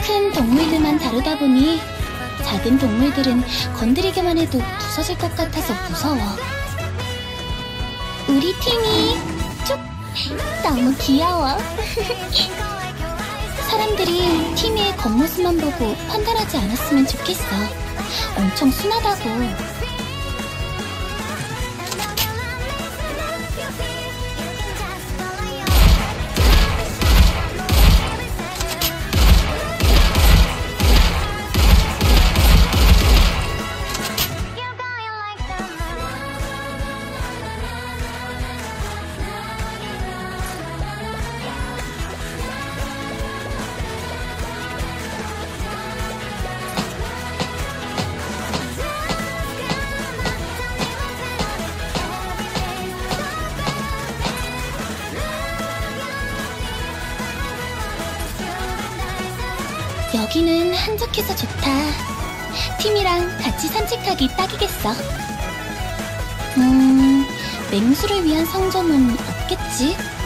큰 동물들만 다루다 보니 작은 동물들은 건드리기만 해도 부서질 것 같아서 무서워. 우리 팀이 쭉 너무 귀여워. 사람들이 티미의 겉모습만 보고 판단하지 않았으면 좋겠어. 엄청 순하다고. 여기는 한적해서 좋다. 팀이랑 같이 산책하기 딱이겠어. 맹수를 위한 상점은 없겠지?